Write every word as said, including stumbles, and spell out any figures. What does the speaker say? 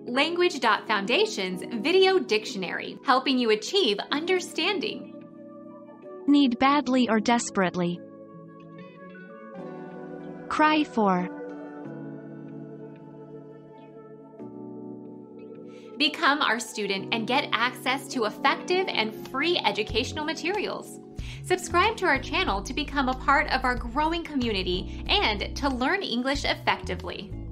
Language.Foundation's Video Dictionary, helping you achieve understanding. Need badly or desperately. Cry for. Become our student and get access to effective and free educational materials. Subscribe to our channel to become a part of our growing community and to learn English effectively.